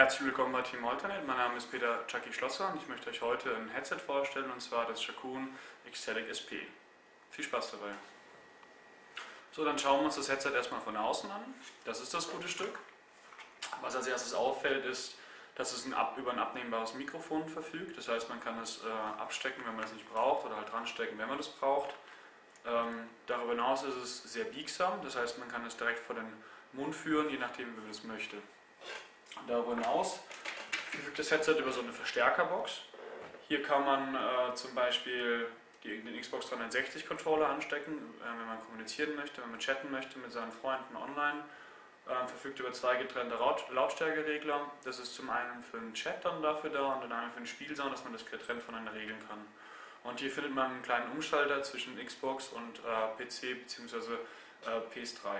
Herzlich willkommen bei Team Alternate. Mein Name ist Peter Chucky Schlosser und ich möchte euch heute ein Headset vorstellen, und zwar das Shakun Ecstatic SP. Viel Spaß dabei. So, dann schauen wir uns das Headset erstmal von außen an. Das ist das gute Stück. Was als erstes auffällt, ist, dass es über ein abnehmbares Mikrofon verfügt. Das heißt, man kann es abstecken, wenn man es nicht braucht, oder halt dran stecken, wenn man es braucht. Darüber hinaus ist es sehr biegsam, das heißt, man kann es direkt vor den Mund führen, je nachdem, wie man es möchte. Darüber hinaus verfügt das Headset über so eine Verstärkerbox. Hier kann man zum Beispiel den Xbox 360 Controller anstecken, wenn man kommunizieren möchte, wenn man chatten möchte mit seinen Freunden online. Verfügt über zwei getrennte Lautstärkeregler. Das ist zum einen für den Chat dann dafür da und zum anderen für den Spielsound, dass man das getrennt voneinander regeln kann. Und hier findet man einen kleinen Umschalter zwischen Xbox und PC bzw. PS3.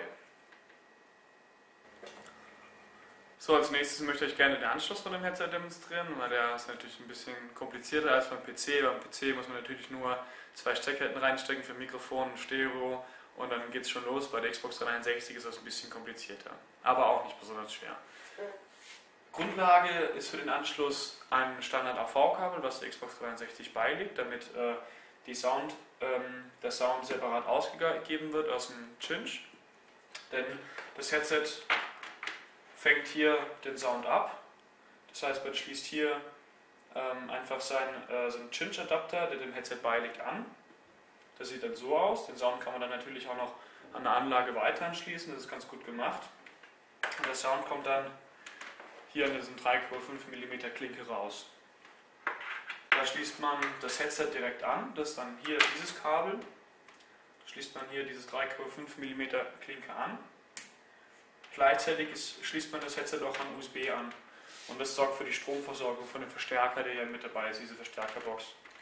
So, als nächstes möchte ich gerne den Anschluss von dem Headset demonstrieren, weil der ist natürlich ein bisschen komplizierter als beim PC. Beim PC muss man natürlich nur zwei Steckketten reinstecken für Mikrofon und Stereo und dann geht es schon los. Bei der Xbox 360 ist das ein bisschen komplizierter, aber auch nicht besonders schwer. Grundlage ist für den Anschluss ein Standard AV-Kabel, was der Xbox 360 beiliegt, damit der Sound separat ausgegeben wird aus dem Cinch. Denn das Headset fängt hier den Sound ab. Das heißt, man schließt hier einfach seinen Cinch-Adapter, der dem Headset beiliegt, an. Das sieht dann so aus. Den Sound kann man dann natürlich auch noch an der Anlage weiter anschließen. Das ist ganz gut gemacht. Und der Sound kommt dann hier in diesen 3,5 mm Klinke raus. Da schließt man das Headset direkt an. Das ist dann hier dieses Kabel. Da schließt man hier dieses 3,5 mm Klinke an. Gleichzeitig schließt man das Headset auch an USB an. Und das sorgt für die Stromversorgung von dem Verstärker, der hier mit dabei ist, diese Verstärkerbox.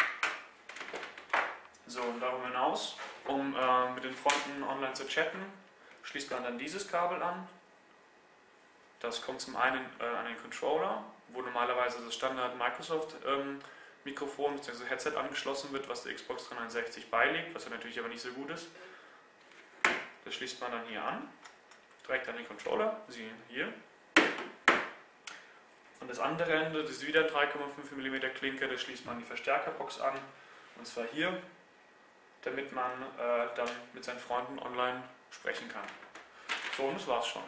So, und darüber hinaus, um mit den Freunden online zu chatten, schließt man dann dieses Kabel an. Das kommt zum einen an den Controller, wo normalerweise das Standard Microsoft Mikrofon bzw. Headset angeschlossen wird, was der Xbox 360 beiliegt, was ja natürlich aber nicht so gut ist. Das schließt man dann hier an, direkt an den Controller, Sie hier. Und das andere Ende, das ist wieder 3,5 mm Klinke, das schließt man an die Verstärkerbox an, und zwar hier, damit man dann mit seinen Freunden online sprechen kann. So, und das war's schon.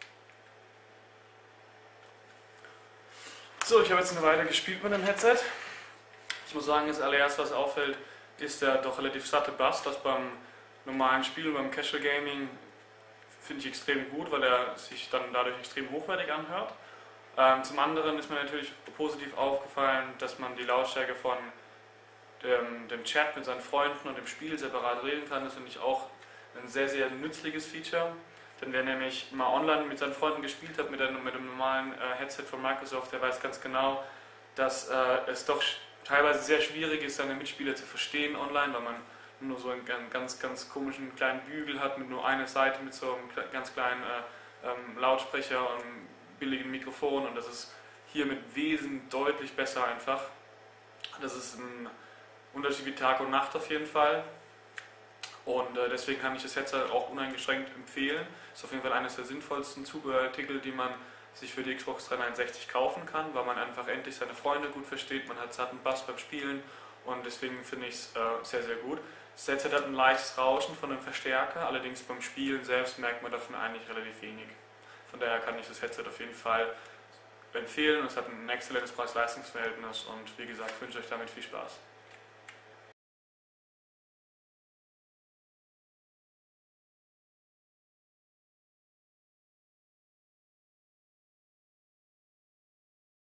So, ich habe jetzt eine Weile gespielt mit dem Headset. Ich muss sagen, das allererste, was auffällt, ist der doch relativ satte Bass. Das beim normalen Spiel, beim Casual Gaming, finde ich extrem gut, weil er sich dann dadurch extrem hochwertig anhört. Zum anderen ist mir natürlich positiv aufgefallen, dass man die Lautstärke von dem Chat mit seinen Freunden und dem Spiel separat regeln kann. Das finde ich auch ein sehr, sehr nützliches Feature. Denn wer nämlich mal online mit seinen Freunden gespielt hat, mit dem normalen Headset von Microsoft, der weiß ganz genau, dass es doch teilweise sehr schwierig ist, seine Mitspieler zu verstehen online, weil man nur so einen ganz, ganz komischen kleinen Bügel hat mit nur einer Seite mit so einem ganz kleinen Lautsprecher und einem billigen Mikrofon, und das ist hier mit wesentlich deutlich besser einfach. Das ist ein Unterschied wie Tag und Nacht auf jeden Fall. Und deswegen kann ich das Headset auch uneingeschränkt empfehlen. Ist auf jeden Fall eines der sinnvollsten Zubehörartikel, die man sich für die Xbox 360 kaufen kann, weil man einfach endlich seine Freunde gut versteht, man hat satten Bass beim Spielen, und deswegen finde ich es sehr, sehr gut. Das Headset hat ein leichtes Rauschen von dem Verstärker, allerdings beim Spielen selbst merkt man davon eigentlich relativ wenig. Von daher kann ich das Headset auf jeden Fall empfehlen. Es hat ein exzellentes Preis-Leistungs-Verhältnis und wie gesagt, wünsche euch damit viel Spaß.